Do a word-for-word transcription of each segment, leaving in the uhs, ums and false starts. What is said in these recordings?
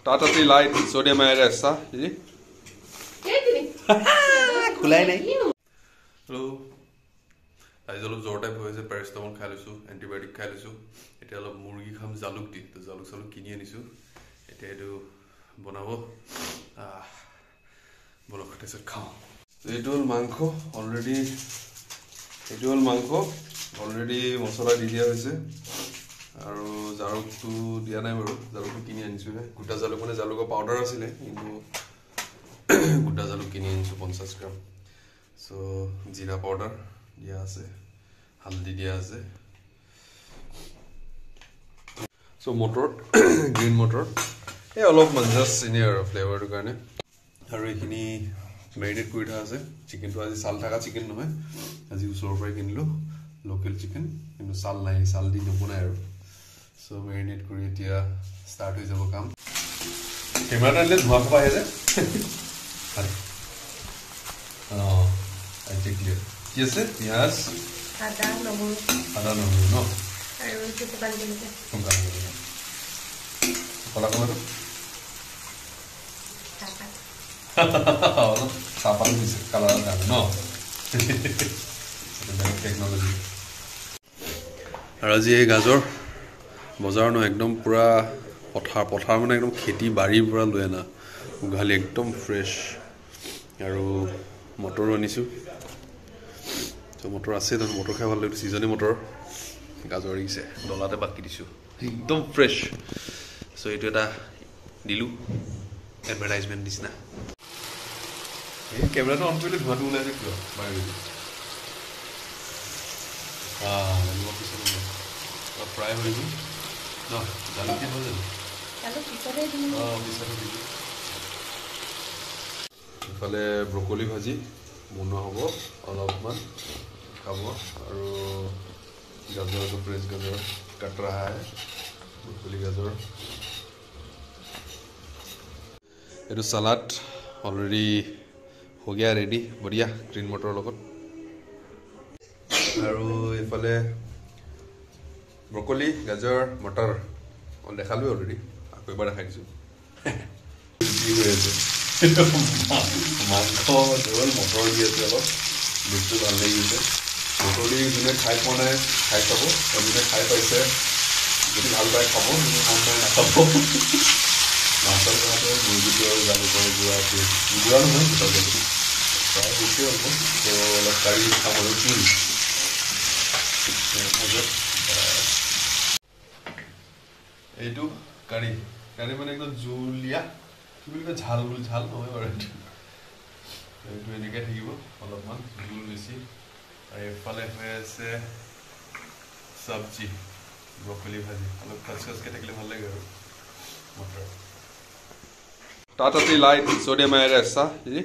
Tata tea light sodium iodide सा जी खुलाई नहीं हेलो आज अलप জ্বৰ টাইপ হৈছে পেৰাচিটামল খাই লৈছো এন্টিবায়োটিক খাই লৈছো এতিয়া অলপ মুৰ্গী খাম জালুক দি তো জালুক জালুক কিনি আনিছো এতিয়া এটো বনাব বলক টেষ্ট খাও এইটো হল মাংস অলৰেডি এইটো হল মাংস অলৰেডি মছলা দি দিয়া হৈছে আৰু জালুকটো দিয়া নাই বাৰু জালুকটো কিনি আনিছো গোটা জালুক মানে জালুকৰ পাউডাৰ আছিল কিন্তু গোটা জালুক কিনি আনিছো পঞ্চাশ গ্ৰাম সো জিৰা পাউডাৰ দিয়া আছে হালদি দিয়া আছে সো মটৰ গ্ৰীণ মটৰ এই অলপ মঞ্জাস ইনি আৰু ফ্লেভাৰটো কাৰণে আৰু এখিনি মেৰিনেট কৰি থোৱা আছে চিকেনটো আজি সাল থাকা চিকেন নহয় আজি উছৰৰ পৰা কিনিলো লোকেল চিকেন কিন্তু সাল নাই সাল দি নবনাই আৰু সো মেৰিনেট কৰি এতিয়া স্টাৰ্ট হৈ যাব কাম কেমেৰালে ধোৱা খোৱা আহে যে আরে অ I take clear. কি আছে পিয়াজ আদা নহৰু আদা নহৰু ন আৰু কিছু পানী দিলে কম কাম কৰিলে কলা কমাটো চাপা চাপা দিছে কালাৰ দাম ন টেকনলজি আৰু আজি এই গাজৰ বজাৰ ন একদম পুৰা পথাৰ পথাৰ মানে একদম খেতি বাৰীৰ পৰা লৈ আনা উঘালি একদম ফ্ৰেছ আৰু মটৰ আনিছো তো মটৰ আছে তো মটৰ খাই ভাল লাগে সিজনি মটৰ গাজৰ দিছে ডলাতে বাকি দিছো একদম ফ্ৰেছ সো এটো এটা দিলু এডভাৰটাইজমেন্ট দিছনা এই ক্যামেৰাটো অন কৰিলে ধোঁৱাটো ওলাই যায় কিয় বাহিৰ আ মই কিছু নহয় ফ্ৰাই হৈ গ'ল ন জালুক কি হ'ল জালুক পিছৰে দিম অ পিছৰে দিম ইফালে ব্ৰকলি ভাজি বনোৱা হ'ব অলপমান খাব আৰু গাজৰ তো ফ্ৰেছ গাজৰ কাট रहा है ব্ৰকলি গাজৰ এটো সালাড অলৰেডি हो गया रेडी बढ़िया ग्रीन मटर লগত আৰু ইফালে ব্ৰকলি গাজৰ মটৰ অল দেখালো অলৰেডি আকৌ এবাৰ দেখাই দিছো কি হৈ আছে মাংস জল মটৰ দি আছে অলপ মিক্সটো ভাল লাগিছে মটৰ দি যোনে খাই পোৱা নাই খাই খাব যোনে খাই পাইছে যদি ভাল পায় খাব যদি মন নাই নাখাব মাছৰ কাৰণে মুৰ্গীটো আৰু জালুকৰ গুড়া গুড়া নহয় গোটা জালুক প্ৰায় বেছি হ'ব তো অলপ কাঢ়ি খাব আৰু জোল এইটো কাঢ়ি কাঢ়ি মানে একদম জুলীয়া কি বুলি কয় ঝাল বুলি ঝাল নহয় বাৰু এইটো এনেকৈ থাকিব অলপমান জোল বেছি আৰু এফালে হৈ আছে চব্জি ব্ৰকলি ভাজি অলপ খচ খচকৈ থাকিলে ভাল লাগে আৰু মটৰ টাটা টি লাইট সোডিয়াম আয়োডাইড सा जी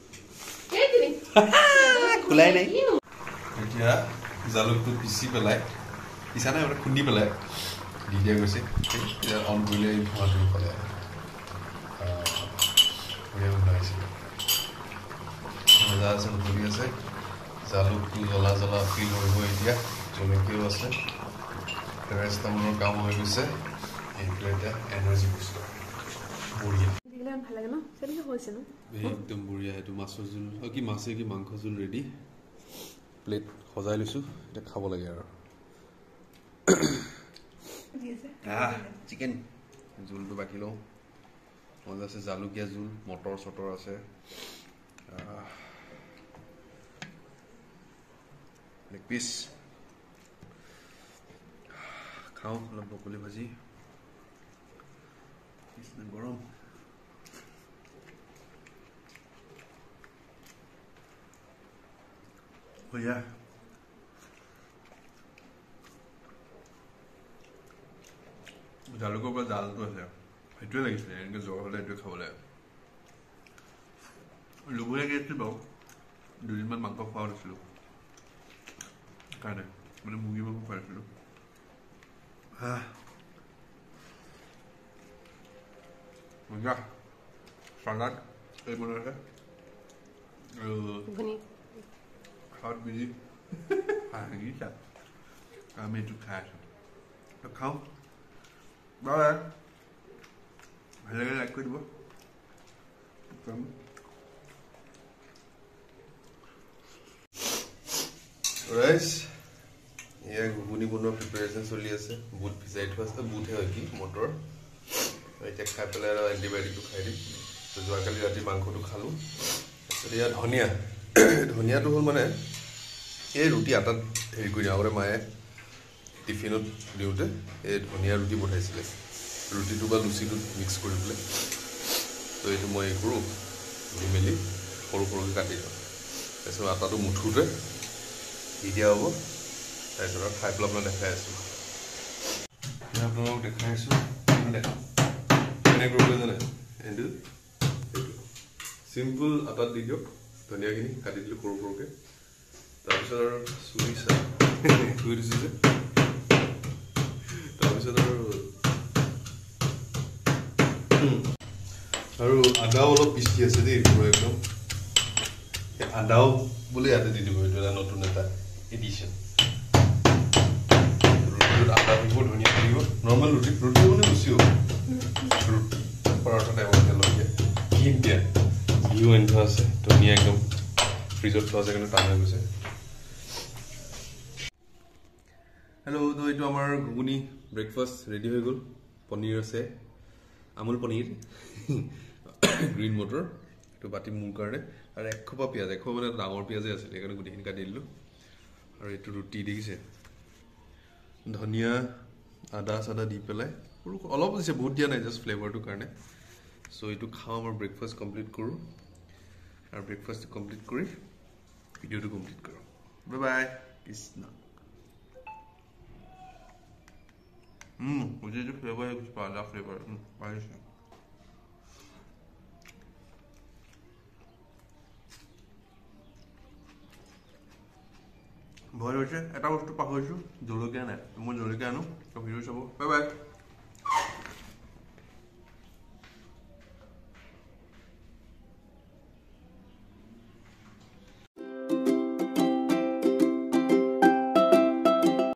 खुलाई नहीं এতিয়া জালুকটো পিছি পেলাই পিছা নাই মানে খুন্দি পেলাই দি দিয়া গৈছে এতিয়া অন কৰিলে ধোঁৱাটো পেলাই বঢ়িয়া বনাইছে মজা আছে ধুলি আছে জালুকটো জ্বলা জ্বলা ফিল হৈ গৈ এতিয়া জলকীয়াও আছে পেৰাচিটামলৰ কাম হৈ গৈছে এইটো এটা এনাৰ্জি বুষ্টাৰ বঢ়িয়া দিলে ভাল লাগে ন সেনেকৈ হৈছে ন একদম বঢ়িয়া এইটো মাছৰ জোল কি মাছে কি মাংস জোল ৰেডি প্লেট সজাই লৈছো এটা খাব লাগে আৰু আহ চিকেন জোলটো বাকি লওঁ মজা আছে জালুকীয়া জোল মটৰ চটৰ আছে লেগ পিচ খাওঁ অলপ ব্ৰকলি ভাজি গৰম বঢ়িয়া জালুকৰ পৰা জালটো আছে সেইটোৱে লাগিছিলে এনেকৈ জ্বৰ হ'লে এইটোৱে খাব লাগে লুবুৰীয়া গেছটো বাৰু দুদিনমান মাংস খোৱা দিছিলোঁ কাৰণে মানে মুৰ্গী মাংস খুৱাইছিলোঁ মজা চালাড এই বনাইছে আৰু খাওয়াত বিজি হাঁহিছা আমি এইটো খাই আছোঁ তো খাওঁ বাই ভাল লাগে লাইক কৰি দিব ৰাইচ এয়া ঘুগুনি বনোৱাৰ প্ৰিপাৰেশ্যন চলি আছে বুট ভিজাই থোৱা আছে বুটহে হয় কি মটৰ এতিয়া খাই পেলাই আৰু এণ্টিবায়'টিকটো খাই দিম যোৱাকালি ৰাতি মাংসটো খালোঁ তাৰপিছত এয়া ধনিয়া ধনিয়াটো হ'ল মানে এই ৰুটি আটাত হেৰি কৰি দিওঁ আগতে মায়ে টিফিনত দিওঁতে এই ধনিয়া ৰুটি পঠাইছিলে ৰুটিটো বা লুচিটোত মিক্স কৰি পেলাই তো এইটো মই এই কৰোঁ দি মেলি সৰু সৰুকৈ কাটি দিওঁ তাৰপিছত আটাটো মুঠোতে দি দিয়া হ'ব তাৰপিছত আৰু খাই পেলাই আপোনাক দেখাই আছোঁ আপোনালোকক দেখাই আছোঁ কেনেকৈ কৰিব জানে এইটো এইটো চিম্পল আটাত দি দিয়ক ধনিয়াখিনি কাটি দিলোঁ সৰু সৰুকৈ তাৰপিছত আৰু চুৰি চাই থৈ দিছোঁ যে তাৰপিছত আৰু আৰু আদাও অলপ পিচি আছে দেই পুরো একদম আদাও বলে ইয়াতে দি দিব এইটো এটা নতুন এটা এডিশন ৰুটিত আদা দিব ধনিয়া দিব নৰ্মেল ৰুটি ৰুটি মানে গুচি হ'ব ৰুটি পৰঠা টাইপৰ তেলকে ঘি দিয়া ঘিও আনি থোৱা আছে ধনিয়া একদম ফ্ৰিজত থোৱা আছে কিন্তু টান হৈ গৈছে হেল্ল' তো এইটো আমাৰ ঘুগুনি ব্ৰেকফাষ্ট ৰেডি হৈ গ'ল পনীৰ আছে আমুল পনীৰ গ্ৰীণ মটৰ এইটো বাতি মোৰ কাৰণে আৰু এক খোপা পিঁয়াজ এক খোপা মানে ডাঙৰ পিঁয়াজে আছিল সেইকাৰণে গোটেইখিনি কাটি দিলোঁ আৰু এইটো ৰুটি দেখিছে ধনিয়া আদা চাদা দি পেলাই অলপ দিছে বহুত দিয়া নাই জাষ্ট ফ্লেভাৰটোৰ কাৰণে চ' এইটো খাওঁ আমাৰ ব্ৰেকফাষ্ট কমপ্লিট কৰোঁ আৰু ব্ৰেকফাষ্ট কমপ্লিট কৰি ভিডিঅ'টো কমপ্লিট কৰোঁ বাই বাই কৃষ্ণ হুম मुझे जो फ्लेवर है कुछ पाला फ्लेवर बारिश है ভয় হৈছে এটা বস্তু পাহৰিছোঁ জলকীয়া নাই মই জলকীয়া আনো ভিডিঅ' চাব বাই বাই